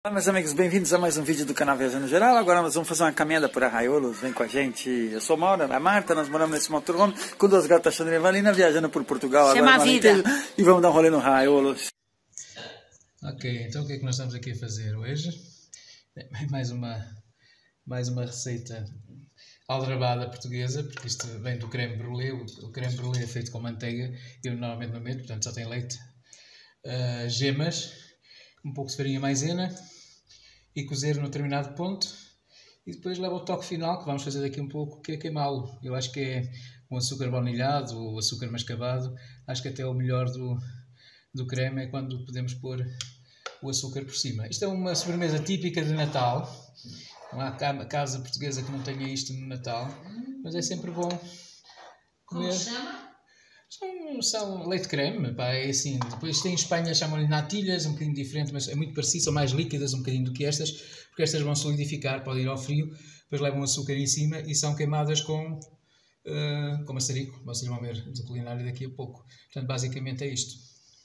Olá meus amigos, bem-vindos a mais um vídeo do canal Viajando Geral. Agora nós vamos fazer uma caminhada por Arraiolos, vem com a gente. Eu sou Maura, a Marta, nós moramos nesse motorhome com duas gatas, Xandra e Valina, viajando por Portugal. Chama agora a vida. E vamos dar um rolê no Arraiolos. Ok, então o que é que nós estamos aqui a fazer hoje? Mais uma receita aldrabada portuguesa, porque isto vem do creme brulee. O creme brulee é feito com manteiga, eu normalmente não meto, portanto só tem leite, gemas, um pouco de farinha maisena e cozer num determinado ponto, e depois leva o toque final, que vamos fazer daqui um pouco, que é queimá-lo. Eu acho que é um açúcar baunilhado ou açúcar mascavado. Acho que até o melhor do creme é quando podemos pôr o açúcar por cima. Isto é uma sobremesa típica de Natal. Não há casa portuguesa que não tenha isto no Natal, mas é sempre bom comer. Como chama? São leite creme, pá, é assim. Depois tem em Espanha, chamam-lhe natilhas, um bocadinho diferente, mas é muito parecido, são mais líquidas um bocadinho do que estas, porque estas vão solidificar, podem ir ao frio, depois levam açúcar em cima e são queimadas com maçarico. Vocês vão ver do culinário daqui a pouco. Portanto, basicamente é isto.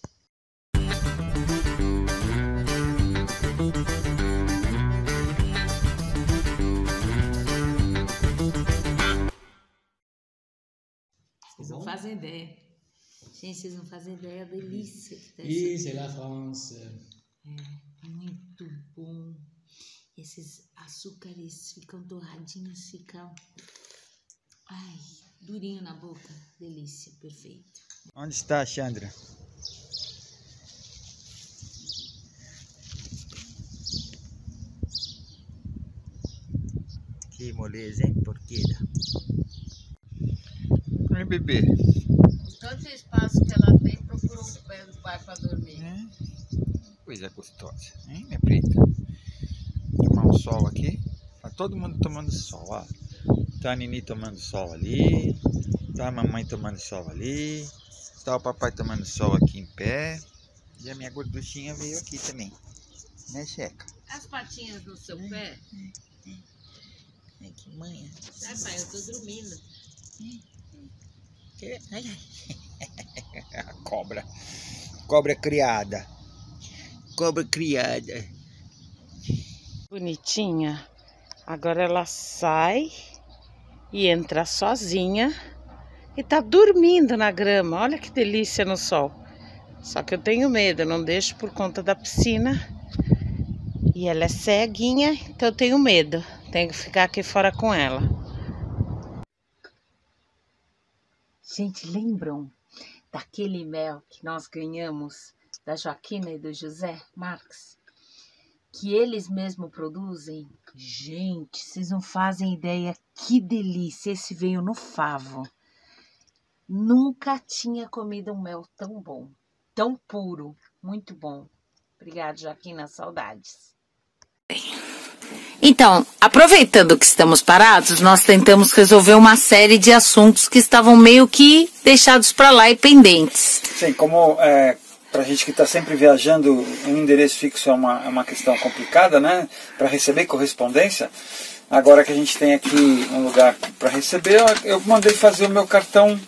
Vocês não fazem ideia. Gente, vocês não fazem ideia da delícia que tá Isso, é la France. É muito bom. Esses açúcares ficam douradinhos, ficam... Ai, durinho na boca. Delícia, perfeito. Onde está a Xandra? Que moleza, hein, porqueira? Oi, bebê. Tanto espaço que ela tem, procura um pé do pai para dormir. Coisa gostosa, hein, minha preta? Tomar um sol aqui. Tá todo mundo tomando sol, ó. Tá a Nini tomando sol ali. Tá a mamãe tomando sol ali. Tá o papai tomando sol aqui em pé. E a minha gorduchinha veio aqui também. Né, Checa? As patinhas no seu pé. Ai, que manha. Ai, pai, eu tô dormindo. Ai, ai. A cobra. Cobra criada. Cobra criada. Bonitinha. Agora ela sai e entra sozinha e tá dormindo na grama. Olha que delícia no sol. Só que eu tenho medo, eu não deixo por conta da piscina. E ela é ceguinha, então eu tenho medo. Tenho que ficar aqui fora com ela. Gente, lembram daquele mel que nós ganhamos da Joaquina e do José Marques? Que eles mesmos produzem? Gente, vocês não fazem ideia que delícia. Esse veio no favo. Nunca tinha comido um mel tão bom, tão puro, muito bom. Obrigada, Joaquina, saudades. Então, aproveitando que estamos parados, nós tentamos resolver uma série de assuntos que estavam meio que deixados para lá e pendentes. Sim, como pra gente que está sempre viajando, um endereço fixo é uma questão complicada, né? Para receber correspondência. Agora que a gente tem aqui um lugar para receber, eu mandei fazer o meu cartão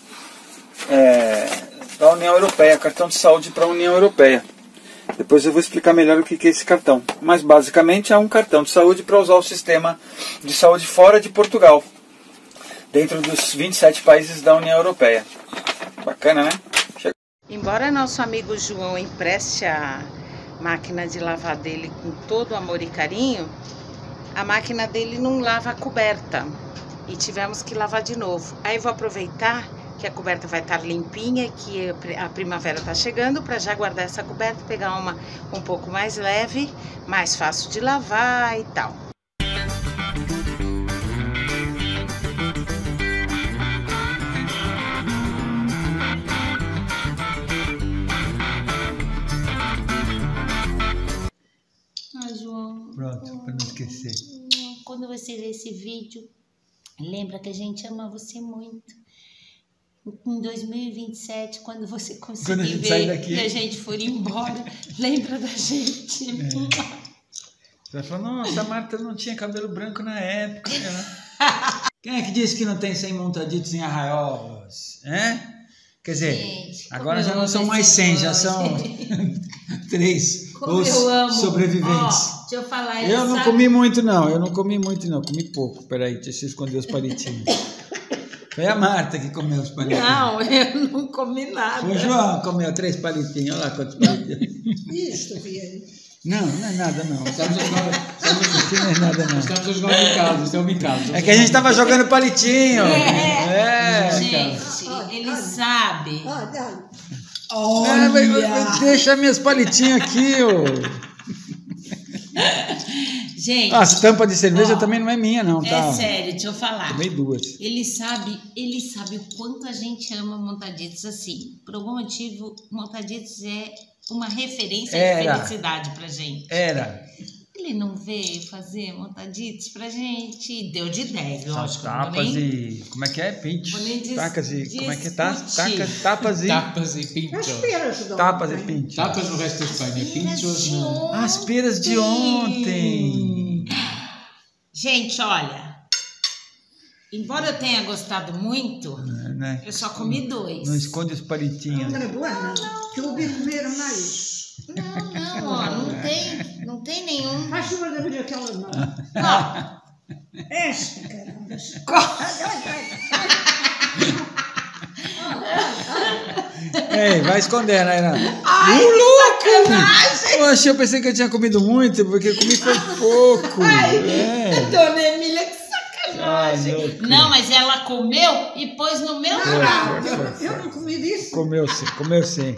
da União Europeia, cartão de saúde para a União Europeia. Depois eu vou explicar melhor o que é esse cartão. Mas basicamente é um cartão de saúde para usar o sistema de saúde fora de Portugal, dentro dos 27 países da União Europeia. Bacana, né? Embora nosso amigo João empreste a máquina de lavar dele com todo amor e carinho, a máquina dele não lava a coberta e tivemos que lavar de novo. Aí vou aproveitar que a coberta vai estar limpinha, que a primavera está chegando, para já guardar essa coberta, pegar uma um pouco mais leve, mais fácil de lavar e tal. Ai, João. Pronto, para não esquecer. Quando você ver esse vídeo, lembra que a gente ama você muito. Em 2027, quando você conseguir ver e a gente for embora, lembra da gente. Você vai falar, nossa, a Marta não tinha cabelo branco na época. Quem é que disse que não tem 100 montaditos em Arraiolos? Quer dizer, gente, agora já não são mais 100, já são 3 os sobreviventes. Deixa eu falar. Eu não comi muito, não. Comi pouco. Peraí, deixa eu esconder os palitinhos. Foi a Marta que comeu os palitinhos. Não, eu não comi nada. O João comeu 3 palitinhos. Olha lá quantos palitinhos. Isso, Vianney. Não é nada, não. Estamos a jogar, Não é nada, não. estamos a jogar um bocado, isto é um bocado. É que a gente tava jogando palitinho. Gente, ele sabe. Mas deixa minhas palitinhas aqui, ô. Gente. As tampas de cerveja também não é minha, não, tá? É sério, deixa eu falar. Tomei 2. Ele sabe o quanto a gente ama Montaditos assim. Por algum motivo, Montaditos é uma referência de felicidade pra gente. Ele não veio fazer Montaditos pra gente. Deu de 10, lógico. Tapas e... Como é que é? Pinch. Tacas e... Como é que é? Tapas e... Tapas e pinchos. Tapas e pinchos. Tapas no resto da Espanha. Pinchos não. As peras de ontem. Gente, olha. Embora eu tenha gostado muito, né? eu só comi 2. Não esconde os palitinhos. Não é boa, não. Que eu vi comer mais. Não, ó, não tem nenhum. Faz chuva da vida aquela não. Ó. Essa, caramba. Ei, vai esconder, Naira. Ai, que sacanagem! Poxa, eu pensei que eu tinha comido muito, porque eu comi foi pouco. Dona Emília, que sacanagem! Não, mas ela comeu e pôs no meu prato. Eu não comi disso. Comeu sim.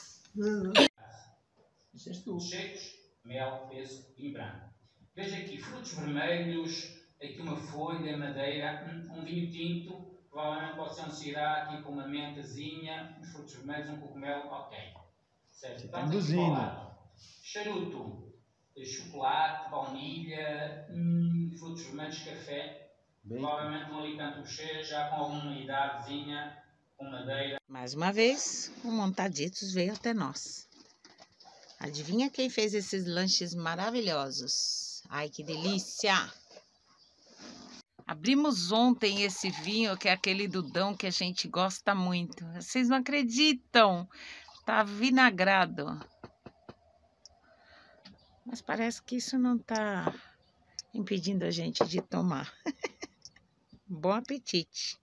Secos, mel, peso, vinho branco. Veja aqui, frutos vermelhos, aqui uma folha, madeira, um vinho tinto, provavelmente pode ser um cirá aqui com uma mentazinha, uns frutos vermelhos, um cogumelo, ok. Certo? Estamos aqui para o lado. Charuto, chocolate, baunilha, frutos vermelhos, café, provavelmente um alicante bochecha, já com alguma idadezinha, com madeira. Mais uma vez, o Montaditos veio até nós. Adivinha quem fez esses lanches maravilhosos? Ai, que delícia! Abrimos ontem esse vinho, que é aquele Dudão que a gente gosta muito. Vocês não acreditam? Tá vinagrado. Mas parece que isso não tá impedindo a gente de tomar. Bom apetite!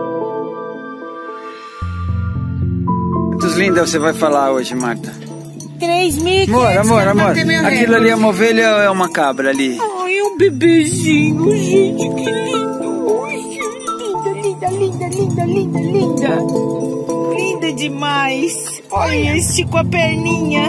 Linda você vai falar hoje, Marta? 3.500. Amor. Aquilo ali é uma ovelha ou é uma cabra ali? Ai, é um bebezinho, gente, que lindo. Ai, linda. Linda demais. Olha, esticou a perninha.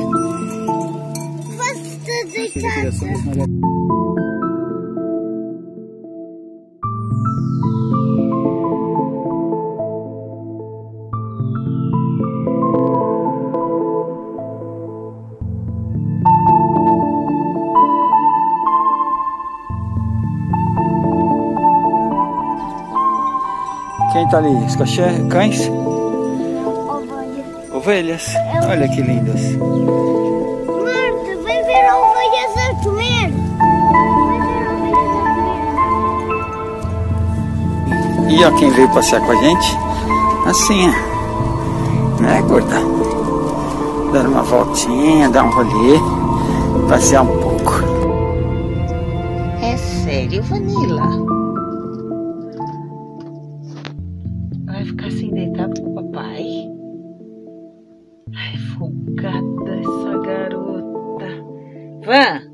Quem tá ali? Os cães? Ovelhas. Olha que lindas. Marta, vai ver ovelhas a comer. E ó quem veio passear com a gente. Assim, né, gorda? Dar uma voltinha, dar um rolê, passear um pouco. É sério, Vanilla? Vai ficar assim deitado com o papai? Ai, folgada essa garota. Van!